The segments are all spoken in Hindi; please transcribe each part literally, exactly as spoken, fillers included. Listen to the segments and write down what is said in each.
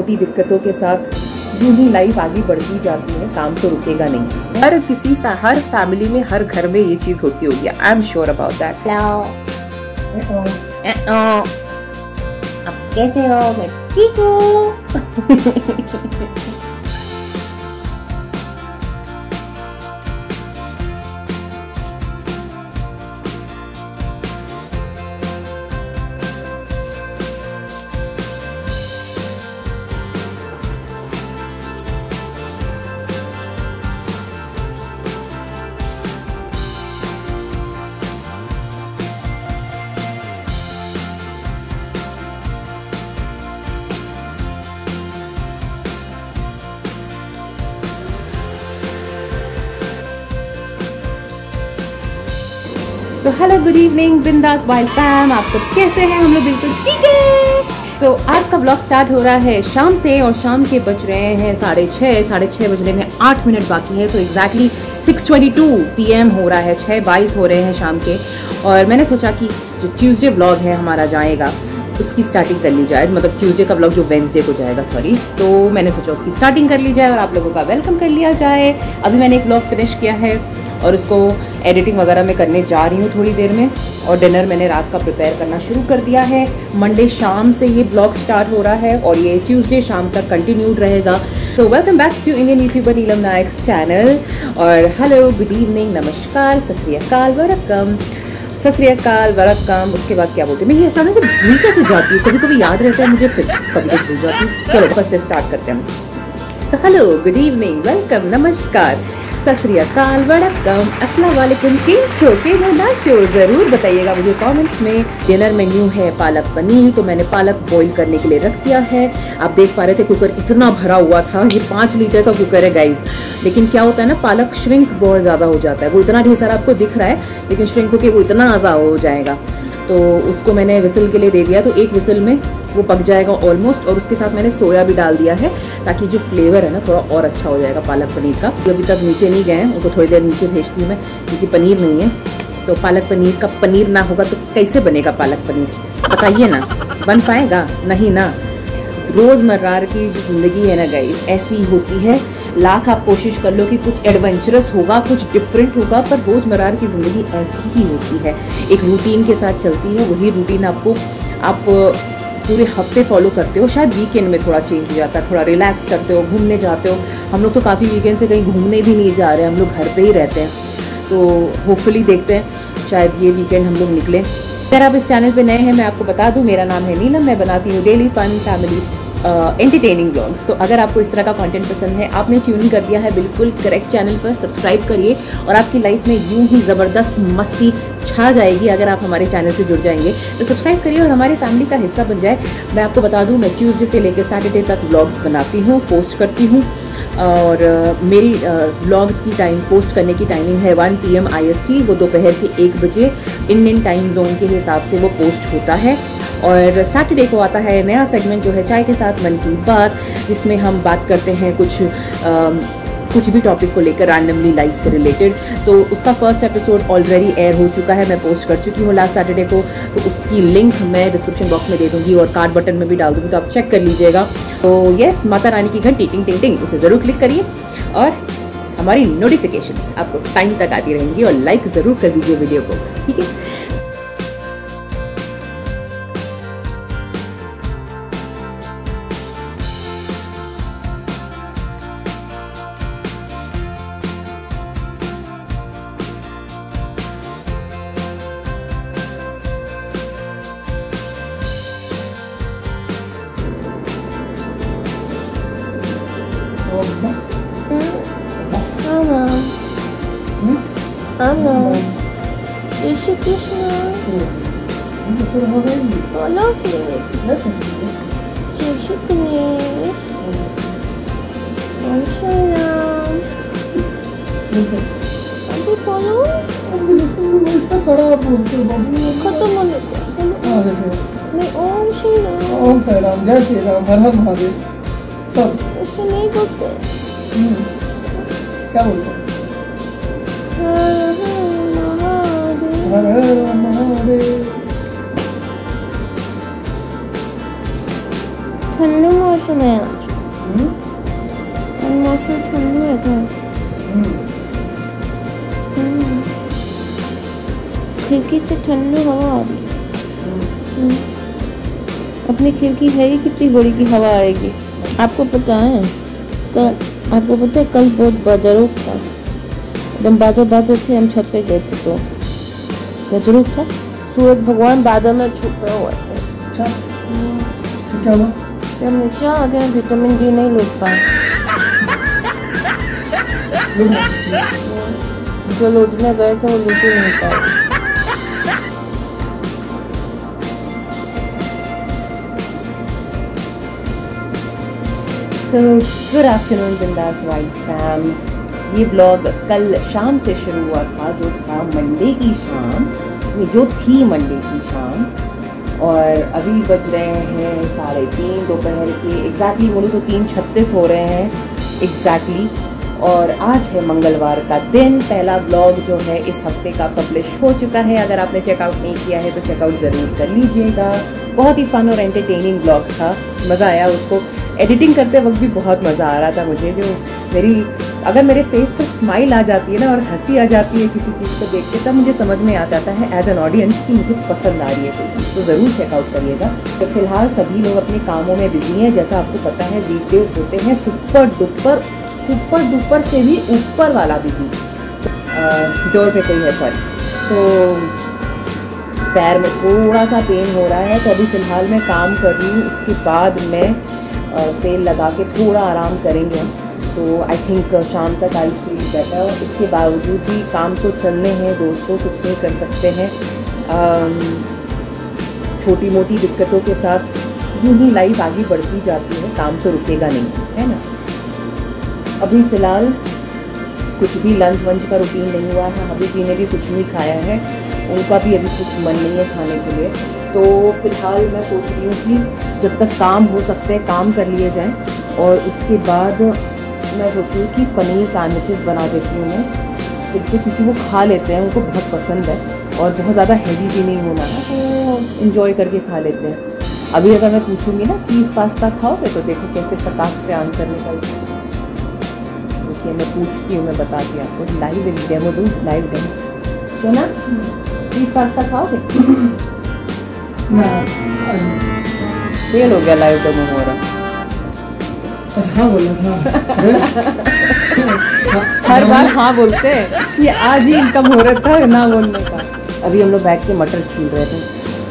छोटी दिक्कतों के साथ यूं ही लाइफ आगे बढ़ती जाती है, काम तो रुकेगा नहीं। हर किसी हर फैमिली में, हर घर में ये चीज होती होगी। I am sure about that. आप कैसे हो? मैं ठीक हूँ। So hello, good evening Bindaas wild fam, आप सब कैसे हैं? हम लोग बिल्कुल ठीक है। सो so, आज का ब्लॉग स्टार्ट हो रहा है शाम से और शाम के बज रहे हैं साढ़े छः साढ़े छः बजने में आठ मिनट बाकी है। तो exactly six twenty two P M हो रहा है, छः बाईस हो रहे हैं शाम के। और मैंने सोचा कि जो ट्यूसडे ब्लॉग है हमारा जाएगा उसकी स्टार्टिंग कर ली जाए, मतलब ट्यूसडे का ब्लॉग जो वेंसडे को जाएगा, सॉरी। तो मैंने सोचा उसकी स्टार्टिंग कर ली जाए और आप लोगों का वेलकम कर लिया जाए। अभी मैंने एक ब्लॉग फिनिश किया है और उसको एडिटिंग वगैरह में करने जा रही हूँ थोड़ी देर में। और डिनर मैंने रात का प्रिपेयर करना शुरू कर दिया है। मंडे शाम से ये ब्लॉग स्टार्ट हो रहा है और ये ट्यूसडे शाम तक कंटिन्यूड रहेगा। तो welcome back to Indian YouTuber Neelam Nayak channel. और हेलो, गुड इवनिंग, नमस्कार, सत श्री अकाल, वरकम, सत श्री अकाल, वरकम। उसके बाद क्या बोलते हैं, मैं ये अचानक से भूल कैसे जाती हूँ, कभी कभी याद रहता है मुझे, फिर कभी कभी भूल जाती हूँ। चलो फर्स्ट से स्टार्ट करते हैं। So hello, good evening, welcome, नमस्कार, सत श्री अकाल, वरकम, अस्सलाम वालेकुम। के छोके ना शो जरूर बताइएगा मुझे कमेंट्स में। डिनर मेन्यू है पालक पनीर, तो मैंने पालक बॉईल करने के लिए रख दिया है। आप देख पा रहे थे कुकर इतना भरा हुआ था, ये पाँच लीटर का कुकर है गाइज। लेकिन क्या होता है ना, पालक श्रिंक बहुत ज़्यादा हो जाता है। वो इतना ढेर सारा आपको दिख रहा है लेकिन श्रिंक होकर वो इतना ज़्यादा हो जाएगा। तो उसको मैंने विसल के लिए दे दिया, तो एक विसल में वो पक जाएगा ऑलमोस्ट। और उसके साथ मैंने सोया भी डाल दिया है ताकि जो फ्लेवर है ना थोड़ा और अच्छा हो जाएगा पालक पनीर का। जो अभी तक नीचे नहीं गए हैं उनको थोड़ी देर नीचे भेजती हूँ मैं, क्योंकि पनीर नहीं है। तो पालक पनीर का पनीर ना होगा तो कैसे बनेगा पालक पनीर, बताइए ना, बन पाएगा? नहीं ना। रोज़मर्रा की जो ज़िंदगी है ना गाइस, ऐसी ही होती है। लाख आप कोशिश कर लो कि कुछ एडवेंचरस होगा, कुछ डिफरेंट होगा, पर रोज़मर्रा की ज़िंदगी ऐसी ही होती है, एक रूटीन के साथ चलती है। वही रूटीन आपको आप पूरे हफ्ते फॉलो करते हो, शायद वीकेंड में थोड़ा चेंज हो जाता है, थोड़ा रिलैक्स करते हो, घूमने जाते हो। हम लोग तो काफ़ी वीकेंड से कहीं घूमने भी नहीं जा रहे हैं, हम लोग घर पे ही रहते हैं। तो होपफुली देखते हैं शायद ये वीकेंड हम लोग निकलें। अगर आप इस चैनल पे नए हैं, मैं आपको बता दूं, मेरा नाम है नीलम, मैं बनाती हूँ daily fun family entertaining blogs. तो अगर आपको इस तरह का कंटेंट पसंद है, आपने ट्यून कर दिया है बिल्कुल करेक्ट चैनल पर, सब्सक्राइब करिए और आपकी लाइफ में यूं ही ज़बरदस्त मस्ती छा जाएगी अगर आप हमारे चैनल से जुड़ जाएंगे। तो सब्सक्राइब करिए और हमारी फैमिली का हिस्सा बन जाए। मैं आपको बता दूं, मैं ट्यूसडे से लेकर सैटरडे तक व्लॉग्स बनाती हूँ, पोस्ट करती हूँ। और uh, मेरी व्लॉग्स uh, की टाइम पोस्ट करने की टाइमिंग है one P M I S T, वो दोपहर के एक बजे इंडियन टाइम जोन के हिसाब से वो पोस्ट होता है। और सैटरडे को आता है नया सेगमेंट जो है चाय के साथ मन की बात, जिसमें हम बात करते हैं कुछ आ, कुछ भी टॉपिक को लेकर रैंडमली लाइफ से रिलेटेड। तो उसका फर्स्ट एपिसोड ऑलरेडी एयर हो चुका है, मैं पोस्ट कर चुकी हूँ लास्ट सैटरडे को। तो उसकी लिंक मैं डिस्क्रिप्शन बॉक्स में दे दूँगी और कार्ड बटन में भी डाल दूँगी, तो आप चेक कर लीजिएगा। तो यस, माता रानी की घंटी टिंग टिंग टिंग, उसे ज़रूर क्लिक करिए और हमारी नोटिफिकेशंस आपको टाइम तक आती रहेंगी। और लाइक ज़रूर कर दीजिए वीडियो को, ठीक है? Mama. Hmm? Mama. Jai Shri Krishna. I love you. Jai Shri Ganesh. Om Sairam. अभी बोलो। इतना सारा बोलते हो बाबू। खत्म होने को। हाँ जैसे। नहीं, ओम श्री राम। ओम साई राम, जय श्री राम, हर हर महादेव, सब। ऐसे नहीं बोलते। क्या बोलते हैं? हर हर महादेव। हर हर महादेव। ठंडा मौसम है आज। से ठंड रहता है। हम्म। खिड़की से ठंडी हवा आ रही है। अपनी खिड़की है ही कितनी बड़ी की हवा आएगी। आपको पता है कल आपको पता है कल बहुत बादलों था, एकदम बादल बादल थे। हम छत पे गए थे तो गजरूप था, सूरज भगवान बादल में छुपे हुए थे। अच्छा तो क्या हुआ? जब नीचे आ गए विटामिन डी नहीं लूट पाए। जो लूटने गए थे वो लूट ही नहीं पाए। So good afternoon Bindaas wild fam. ये ब्लॉग कल शाम से शुरू हुआ था, जो था मंडे की शाम, जो थी मंडे की शाम, और अभी बज रहे हैं साढ़े तीन दोपहर के। एग्जैक्टली बोलूँ तो तीन छत्तीस हो रहे हैं एग्जैक्टली। और आज है मंगलवार का दिन। पहला ब्लॉग जो है इस हफ्ते का पब्लिश हो चुका है। अगर आपने चेकआउट नहीं किया है तो चेकआउट ज़रूर कर लीजिएगा। बहुत ही फन और एंटरटेनिंग ब्लॉग था, मज़ा आया। उसको एडिटिंग करते वक्त भी बहुत मज़ा आ रहा था मुझे। जो मेरी अगर मेरे फेस पर स्माइल आ जाती है ना और हंसी आ जाती है किसी चीज़ को देख के, तब मुझे समझ में आ जाता है एज एन ऑडियंस कि मुझे पसंद आ रही है कोई चीज़, तो ज़रूर चेकआउट करिएगा। तो फिलहाल सभी लोग अपने कामों में बिजी हैं। जैसा आपको पता है वीकडेज होते हैं सुपर डुपर सुपर डुपर से भी ऊपर वाला बिजी। डोर पे कोई है, सॉरी। तो पैर में थोड़ा सा पेन हो रहा है, तो अभी फ़िलहाल मैं काम कर रही हूँ। उसके बाद मैं तेल लगा के थोड़ा आराम करेंगे हम। तो आई थिंक शाम तक आई फील बेटर। इसके बावजूद भी काम तो चलने हैं दोस्तों, कुछ नहीं कर सकते हैं। छोटी मोटी दिक्कतों के साथ यूँ ही लाइफ आगे बढ़ती जाती है, काम तो रुकेगा नहीं, है ना। अभी फ़िलहाल कुछ भी लंच वंच का रूटीन नहीं हुआ है। अभी जी ने भी कुछ नहीं खाया है, उनका भी अभी कुछ मन नहीं है खाने के लिए। तो फ़िलहाल मैं सोच रही हूँ कि जब तक काम हो सकते हैं काम कर लिए जाएं, और उसके बाद मैं सोच रही हूँ कि पनीर सैंडविचेस बना देती हूँ मैं फिर से, क्योंकि वो खा लेते हैं, उनको बहुत पसंद है और बहुत ज़्यादा हैवी भी नहीं होना है, तो इन्जॉय करके खा लेते हैं। अभी अगर मैं पूछूँगी ना चीज़ पास्ता खाओगे, तो देखो कैसे फटाक से आंसर निकलता है। देखिए मैं पूछती हूँ, मैं बताती हूँ आपको। लाइव डेमो दूँ, लाइव डेमो। सुना चीज़ पास्ता खाओगे? फेल हो गया, लाइव डेमो हो रहा। हाँ बोला हाँ। हर बार हाँ बोलते हैं कि आज ही इनकम हो रहा था ना बोलने का। अभी हम लोग बैठ के मटर छील रहे थे,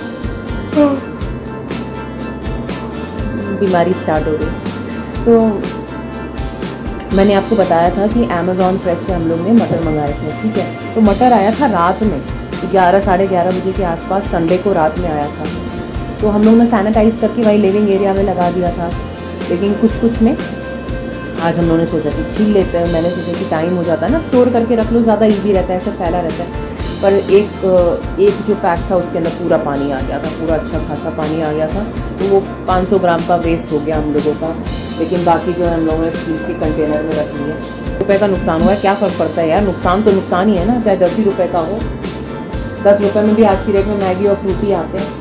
बीमारी स्टार्ट हो गई। तो मैंने आपको बताया था कि अमेज़ॉन फ्रेश से हम लोग ने मटर मंगाए थे, ठीक है। तो मटर आया था रात में ग्यारह साढ़े ग्यारह बजे के आसपास, संडे को रात में आया था। तो हम लोग ने सैनिटाइज़ करके वही लिविंग एरिया में लगा दिया था, लेकिन कुछ कुछ में आज हम लोगों ने सोचा कि छील लेते हैं। मैंने सोचा कि टाइम हो जाता है ना, स्टोर करके रख लो, ज़्यादा इजी रहता है, ऐसे फैला रहता है। पर एक एक जो पैक था उसके अंदर पूरा पानी आ गया था, पूरा अच्छा खासा पानी आ गया था। तो वो पाँच सौ ग्राम का वेस्ट हो गया हम लोगों का। लेकिन बाकी जो है हम लोगों ने स्टील के कंटेनर में रख लिए। रुपये का नुकसान हुआ है, क्या फ़र्क पड़ता है यार, नुकसान तो नुकसान ही है ना, चाहे दस ही रुपये का हो। दस रुपये में भी आज की रेट में मैगी और फ्रूटी आते हैं।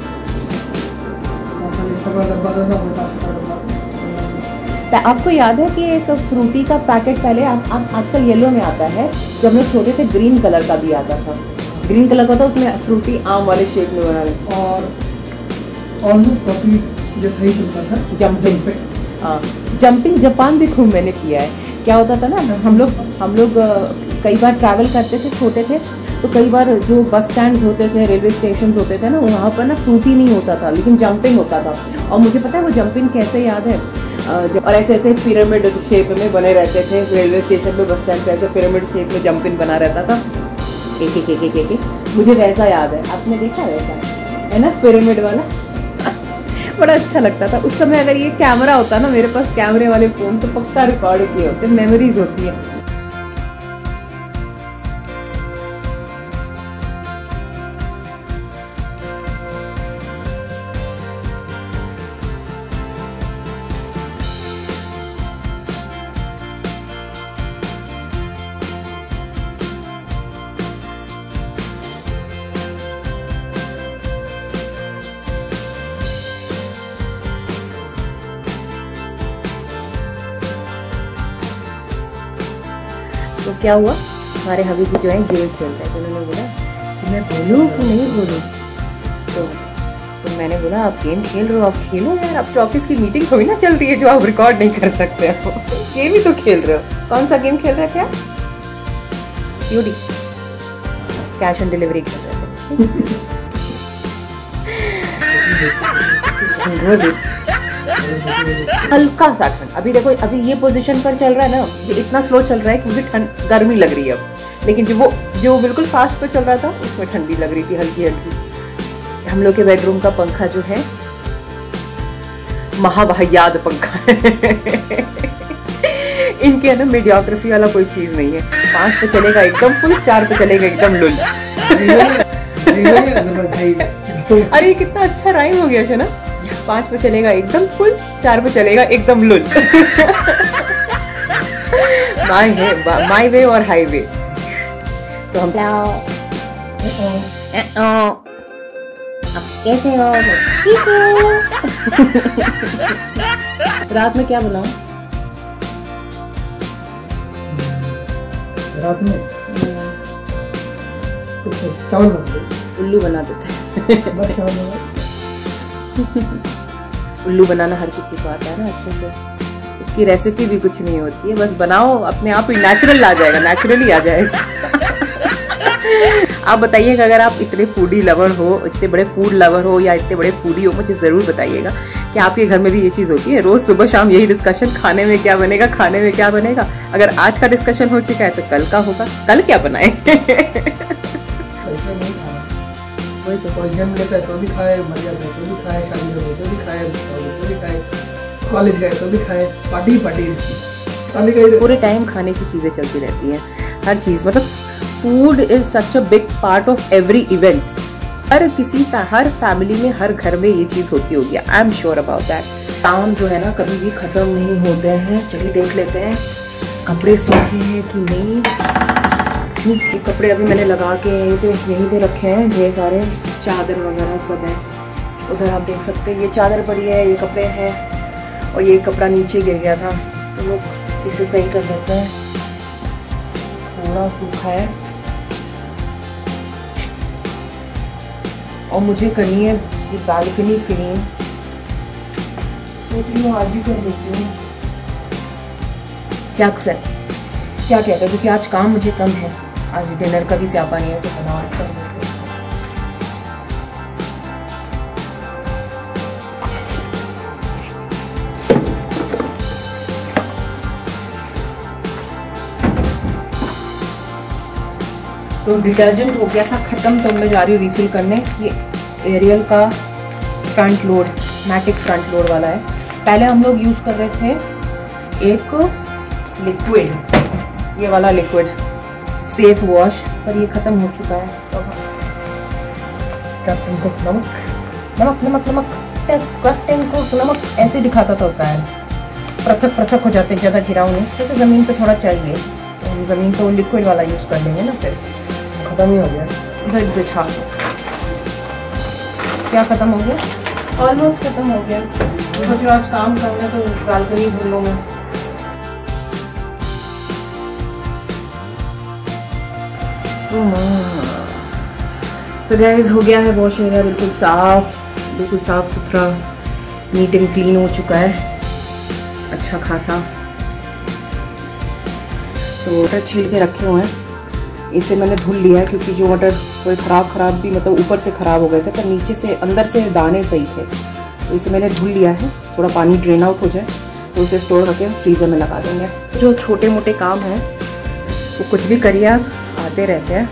आपको याद है कि एक फ्रूटी का पैकेट पहले आप, आप आजकल येलो में आता है, जब हम लोग छोटे थे ग्रीन कलर का भी आता था। ग्रीन कलर का था, उसमें फ्रूटी आम वाले शेप में बना है और ऑलमोस्ट कॉपी जैसा ही चलता था। जंपिंग, हाँ जंपिंग जापान भी खूब मैंने किया है। क्या होता था ना, हम लोग हम लोग कई बार ट्रैवल करते थे, छोटे थे तो कई बार जो बस स्टैंड्स होते थे, रेलवे स्टेशन होते थे ना, वहाँ पर ना फ्रूटी नहीं होता था लेकिन जंपिंग होता था। और मुझे पता है वो जंपिंग कैसे याद है, जब और ऐसे ऐसे पिरामिड शेप में बने रहते थे रेलवे स्टेशन पे, बस स्टैंड पे ऐसे पिरामिड शेप में जंपिंग बना रहता था, एक एक एक एक एक मुझे वैसा याद है। आपने देखा है वैसा, है ना पिरामिड वाला? बड़ा अच्छा लगता था उस समय। अगर ये कैमरा होता ना मेरे पास, कैमरे वाले फ़ोन, तो पक्का रिकॉर्ड किए होते, मेमोरीज होती है। तो क्या हुआ, हमारे हबी जी जो है गेम खेल रहे थे, उन्होंने बोला कि मैं बोलूँ कि नहीं बोलूँ। तो तो मैंने बोला आप गेम खेल रहे हो, आप खेलो यार, आपके ऑफिस की मीटिंग थोड़ी ना चल रही है जो आप रिकॉर्ड नहीं कर सकते हो। गेम ही तो खेल रहे हो। कौन सा गेम खेल रहे थे आप? यूडी, कैश ऑन डिलीवरी खेल रहे थे। हल्का सा ठंड, अभी देखो अभी ये पोजीशन पर चल रहा है ना, ये इतना स्लो चल रहा है क्योंकि ठंड गर्मी लग रही है अब, लेकिन जो वो जो बिल्कुल फास्ट पे चल रहा था उसमें ठंडी लग रही थी हल्की हल्की। हम लोग के बेडरूम का पंखा जो है महावाहियात पंखा है। इनके ना मीडियोक्रेसी वाला कोई चीज नहीं है, पांच पे चलेगा एकदम फुल, चार पे चलेगा एकदम लुल। अरे कितना अच्छा राइम हो गया है ना, पांच पे चलेगा एकदम फुल, चार पे चलेगा एकदम लुल। माई है माई वे और हाईवे। तो हम कैसे हो? ठीक हो? रात में क्या बनाऊं? रात में कुछ चावल बनाते, उल्लू बना देते। बस चावल बना। उल्लू बनाना हर किसी को आता है ना अच्छे से, इसकी रेसिपी भी कुछ नहीं होती है, बस बनाओ अपने आप ही नेचुरल आ जाएगा, नेचुरली आ जाएगा। आप बताइएगा अगर आप इतने फूडी लवर हो, इतने बड़े फूड लवर हो या इतने बड़े फूडी हो, मुझे ज़रूर बताइएगा कि आपके घर में भी ये चीज़ होती है। रोज़ सुबह शाम यही डिस्कशन, खाने में क्या बनेगा, खाने में क्या बनेगा। अगर आज का डिस्कशन हो चुका है तो कल का होगा, कल क्या बनाए। वही तो, कोई जन्म लेता है तो भी खाए, मर जाता है तो भी खाए, शादी हो तो भी खाए, तो भी खाए, कॉलेज गए तो भी खाए, पार्टी पार्टी पूरे टाइम खाने की चीज़ें चलती रहती हैं, हर चीज़। मतलब food is such a big part of every event. हर किसी हर फैमिली में, हर घर में ये चीज़ होती होगी, I am sure about that. काम जो है ना कभी भी ख़त्म नहीं होते हैं। चलिए देख लेते हैं कपड़े सूखे हैं कि नहीं। ये कपड़े अभी मैंने लगा के यहीं पे यहीं पे रखे हैं, ढेर सारे चादर वगैरह सब है। उधर आप देख सकते हैं ये चादर पड़ी है, ये कपड़े हैं, और ये कपड़ा नीचे गिर गया था, तो लोग इसे सही कर देते हैं। थोड़ा सूखा है और मुझे करनी है ये बालकनी क्लीन, सोच रही हूँ आज ही कर देती हूँ। क्या अक्सर क्या कहते हैं, क्योंकि आज काम मुझे कम है, आज डिनर का भी स्यापा नहीं है, तो बना कर देते हैं। तो डिटर्जेंट हो गया था ख़त्म, तो मैं जा रही हूँ रिफ़िल करने। ये एरियल का front load, matic front load वाला है। पहले हम लोग यूज़ कर रहे थे एक लिक्विड, ये वाला लिक्विड सेफ वॉश, पर ये ख़त्म हो चुका है। तो कैप्टन को नमक नमक नमक नमक कैप्टन को नमक ऐसे दिखाता था उसका है, पृथक पृथक हो जाते, ज़्यादा गिराव नहीं, जैसे ज़मीन पे थोड़ा चाहिए, तो हम ज़मीन को लिक्विड वाला यूज़ कर लेंगे ना। फिर खत्म ही हो गया, इधर बिछा दो। क्या खत्म हो गया? ऑलमोस्ट खत्म हो गया। सोचो आज काम करना तो बालकनी धुल लूँगा। तो गाइस हो गया है वॉश वगैरह, बिल्कुल साफ, बिल्कुल साफ सुथरा, नीट एंड क्लीन हो चुका है अच्छा खासा। तो मटर छील के रखे हुए हैं, इसे मैंने धुल लिया है क्योंकि जो मटर थोड़े ख़राब ख़राब भी, मतलब ऊपर से ख़राब हो गए थे, पर नीचे से अंदर से दाने सही थे, तो इसे मैंने धुल लिया है। थोड़ा पानी ड्रेन आउट हो जाए तो इसे स्टोर करके फ्रीज़र में लगा देंगे। जो छोटे मोटे काम हैं वो कुछ भी करिए आप, आते रहते हैं।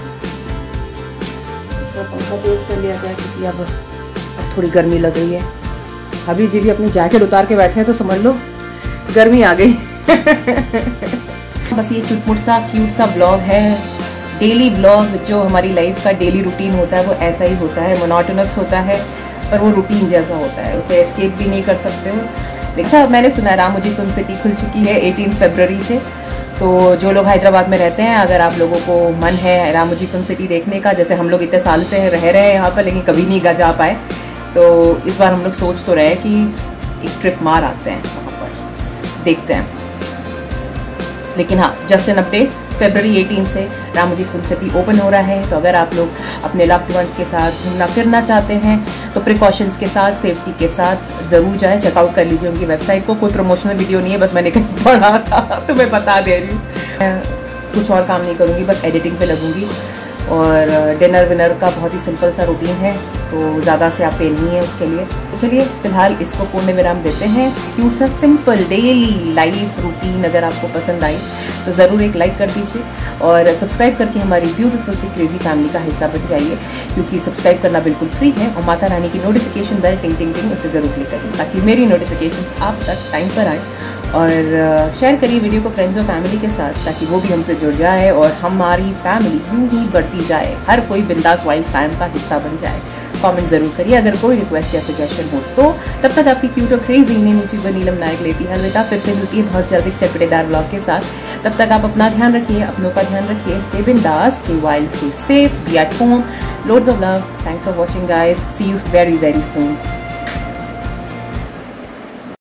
तो पंखा तेज़ कर लिया जाए क्योंकि अब अब थोड़ी गर्मी लग रही है। अभी जी भी अपनी जैकेट उतार के बैठे हैं तो समझ लो गर्मी आ गई। बस ये चुटमुट सा क्यूट सा ब्लॉग है, डेली ब्लॉग, जो हमारी लाइफ का डेली रूटीन होता है वो ऐसा ही होता है, मोनोटोनस होता है, पर वो रूटीन जैसा होता है, उसे एस्केप भी नहीं कर सकते हो। अच्छा, मैंने सुना है रामोजी फिल्म सिटी खुल चुकी है अठारह फरवरी से, तो जो लोग हैदराबाद में रहते हैं, अगर आप लोगों को मन है रामोजी फिल्म सिटी देखने का, जैसे हम लोग इतने साल से रह रहे हैं यहाँ पर लेकिन कभी नहीं जा पाए, तो इस बार हम लोग सोच तो रहे कि एक ट्रिप मार आते हैं वहाँ पर, देखते हैं। लेकिन हाँ, जस्ट एन अपडेट, फरवरी अठारह से रामोजी फिल्म सिटी ओपन हो रहा है। तो अगर आप लोग अपने लव्ड वंस के साथ घूमना फिरना चाहते हैं तो प्रिकॉशंस के साथ, सेफ्टी के साथ ज़रूर जाएं, चेकआउट कर लीजिए उनकी वेबसाइट को। कोई प्रमोशनल वीडियो नहीं है, बस मैंने कहीं पढ़ा था तो मैं बता दे रही हूँ। कुछ और काम नहीं करूँगी, बस एडिटिंग पे लगूंगी। और डिनर विनर का बहुत ही सिंपल सा रूटीन है, तो ज़्यादा से आप पे नहीं है उसके लिए। तो चलिए फिलहाल इसको पूर्ण विराम देते हैं। क्यूट सा सिंपल डेली लाइफ रूटीन अगर आपको पसंद आई तो ज़रूर एक लाइक कर दीजिए और सब्सक्राइब करके हमारी ब्यूटीफुल सी क्रेजी फैमिली का हिस्सा बन जाइए, क्योंकि सब्सक्राइब करना बिल्कुल फ्री है। और माता रानी की नोटिफिकेशन बेल टिंग टिंग टिंग उसे ज़रूर क्लिक करिए ताकि मेरी नोटिफिकेशंस आप तक टाइम पर आए। और शेयर करिए वीडियो को फ्रेंड्स और फैमिली के साथ ताकि वो भी हमसे जुड़ जाए और हमारी फैमिली यूं ही बढ़ती जाए, हर कोई बिंदास वाइल्ड फैम का हिस्सा बन जाए। कमेंट ज़रूर करिए अगर कोई रिक्वेस्ट या सजेशन हो तो। तब तक आपकी क्यूट और crazy Indian YouTuber Neelam Nayak लेती है अलविदा। फिर से मिलती है बहुत जल्दी चटपटेदार ब्लॉग के साथ। तब तक आप अपना ध्यान रखिए, अपनों का ध्यान रखिए। स्टे बिंदास, stay wild, stay safe, be at home. Loads of love. Thanks for watching guys. See you very very soon.